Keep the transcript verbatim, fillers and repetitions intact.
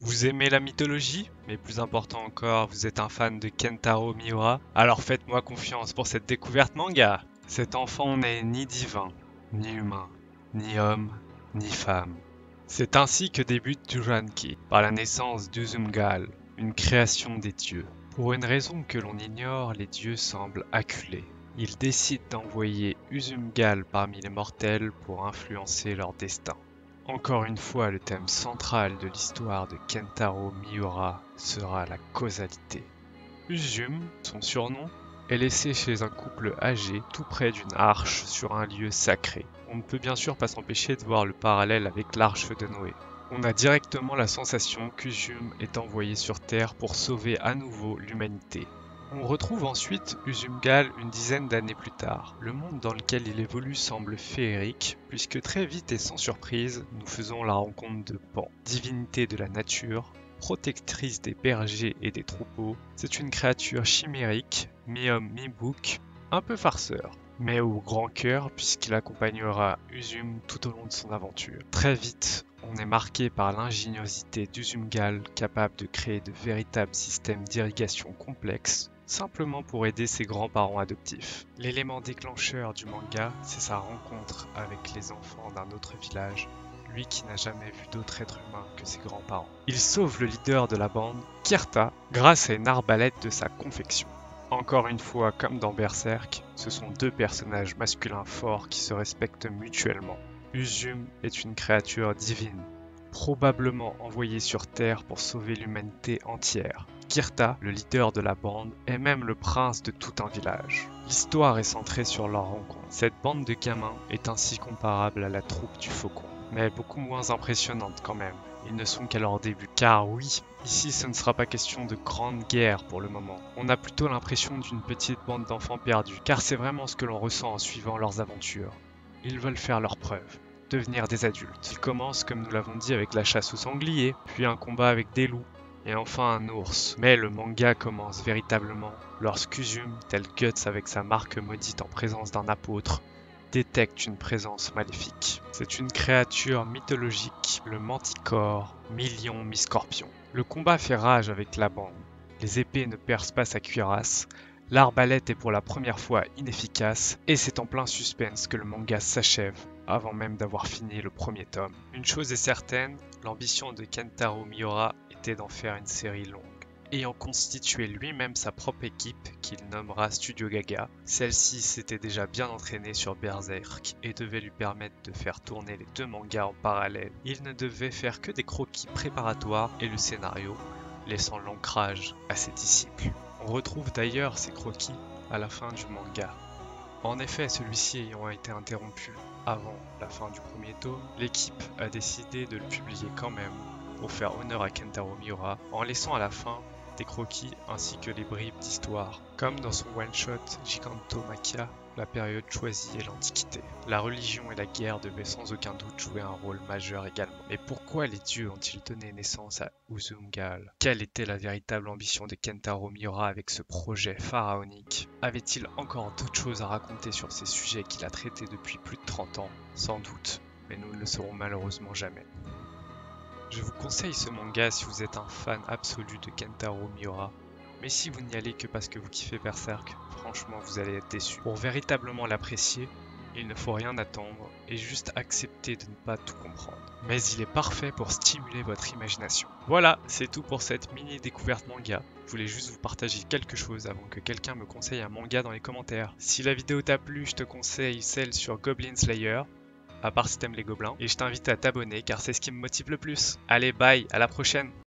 Vous aimez la mythologie? Mais plus important encore, vous êtes un fan de Kentaro Miura? Alors faites-moi confiance pour cette découverte manga! Cet enfant n'est ni divin, ni humain, ni homme, ni femme. C'est ainsi que débute Juranki, par la naissance d'Uzumgal, une création des dieux. Pour une raison que l'on ignore, les dieux semblent acculés. Ils décident d'envoyer Uzumgal parmi les mortels pour influencer leur destin. Encore une fois, le thème central de l'histoire de Kentaro Miura sera la causalité. Uzum, son surnom, est laissé chez un couple âgé tout près d'une arche sur un lieu sacré. On ne peut bien sûr pas s'empêcher de voir le parallèle avec l'arche de Noé. On a directement la sensation qu'Uzum est envoyé sur Terre pour sauver à nouveau l'humanité. On retrouve ensuite Uzumgal une dizaine d'années plus tard. Le monde dans lequel il évolue semble féerique, puisque très vite et sans surprise, nous faisons la rencontre de Pan, divinité de la nature, protectrice des bergers et des troupeaux. C'est une créature chimérique, mi-homme mi-bouc, un peu farceur, mais au grand cœur puisqu'il accompagnera Uzum tout au long de son aventure. Très vite, on est marqué par l'ingéniosité d'Uzumgal, capable de créer de véritables systèmes d'irrigation complexes, simplement pour aider ses grands-parents adoptifs. L'élément déclencheur du manga, c'est sa rencontre avec les enfants d'un autre village, lui qui n'a jamais vu d'autre être humain que ses grands-parents. Il sauve le leader de la bande, Kirta, grâce à une arbalète de sa confection. Encore une fois, comme dans Berserk, ce sont deux personnages masculins forts qui se respectent mutuellement. Uzum est une créature divine, probablement envoyée sur Terre pour sauver l'humanité entière. Kirta, le leader de la bande, est même le prince de tout un village. L'histoire est centrée sur leur rencontre. Cette bande de gamins est ainsi comparable à la troupe du Faucon, mais beaucoup moins impressionnante quand même. Ils ne sont qu'à leur début. Car oui, ici ce ne sera pas question de grande guerre pour le moment. On a plutôt l'impression d'une petite bande d'enfants perdus, car c'est vraiment ce que l'on ressent en suivant leurs aventures. Ils veulent faire leurs preuves, devenir des adultes. Ils commencent, comme nous l'avons dit, avec la chasse aux sangliers, puis un combat avec des loups, et enfin un ours. Mais le manga commence véritablement lorsqu'Uzum, tel Guts avec sa marque maudite en présence d'un apôtre, détecte une présence maléfique. C'est une créature mythologique, le Manticore, mi-lion, mi-scorpion. Le combat fait rage avec la bande. Les épées ne percent pas sa cuirasse, l'arbalète est pour la première fois inefficace, et c'est en plein suspense que le manga s'achève, avant même d'avoir fini le premier tome. Une chose est certaine, l'ambition de Kentaro Miura était d'en faire une série longue. Ayant constitué lui-même sa propre équipe, qu'il nommera Studio Gaga, celle-ci s'était déjà bien entraînée sur Berserk et devait lui permettre de faire tourner les deux mangas en parallèle. Il ne devait faire que des croquis préparatoires et le scénario, laissant l'ancrage à ses disciples. On retrouve d'ailleurs ces croquis à la fin du manga. En effet, celui-ci ayant été interrompu avant la fin du premier tome, l'équipe a décidé de le publier quand même pour faire honneur à Kentaro Miura, en laissant à la fin des croquis ainsi que les bribes d'histoire. Comme dans son one-shot Gigantomachia, la période choisie est l'Antiquité. La religion et la guerre devaient sans aucun doute jouer un rôle majeur également. Mais pourquoi les dieux ont-ils donné naissance à Uzumgal? Quelle était la véritable ambition de Kentaro Miura avec ce projet pharaonique? Avait-il encore d'autres choses à raconter sur ces sujets qu'il a traités depuis plus de trente ans? Sans doute, mais nous ne le saurons malheureusement jamais. Je vous conseille ce manga si vous êtes un fan absolu de Kentaro Miura, mais si vous n'y allez que parce que vous kiffez Berserk, franchement vous allez être déçu. Pour véritablement l'apprécier, il ne faut rien attendre et juste accepter de ne pas tout comprendre. Mais il est parfait pour stimuler votre imagination. Voilà, c'est tout pour cette mini découverte manga. Je voulais juste vous partager quelque chose avant que quelqu'un me conseille un manga dans les commentaires. Si la vidéo t'a plu, je te conseille celle sur Goblin Slayer, à part si t'aimes les gobelins, et je t'invite à t'abonner car c'est ce qui me motive le plus. Allez, bye, à la prochaine!